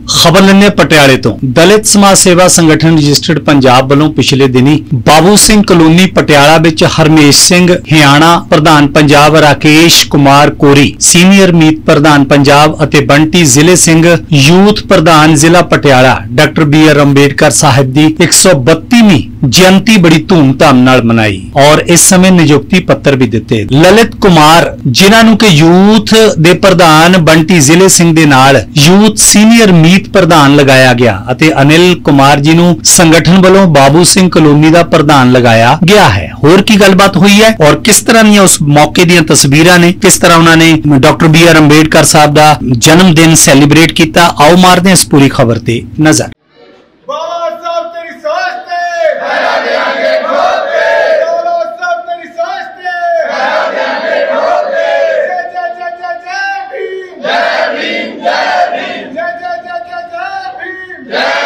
खबर लेने पटियाले तो दलित समाज सेवा संगठन रजिस्टर्ड पंजाब वालों पिछले दिनी बाबू सिंह कलोनी पटियाला विच हरमेश सिंह हियाणा प्रधान पंजाब, राकेश कुमार कोरी सीनियर मीत प्रधान पंजाब अते बंटी जिले सिंह यूथ प्रधान जिला पटियाला डॉक्टर BR अंबेडकर साहिब दी 132वीं जयंती बड़ी धूमधाम नाल मनाई और इस समय नियुक्ति पत्र भी दिते। ललित कुमार जिन्हां नूं के यूथ दे प्रधान बंटी जिले सिंह दे नाल यूथ सीनियर मीत प्रधान लगाया गया अते अनिल कुमार जी नूं संगठन वालों बाबू सिंह कलोनी दा प्रधान लगाया गया है। होर की गलबात हुई है और किस तरह दी उस मौके दी तस्वीरां ने, किस तरह उन्होंने डॉक्टर BR अंबेडकर साहब दा जन्मदिन सैलीब्रेट किया, आओ मारते हैं इस पूरी खबर ते नजर। जय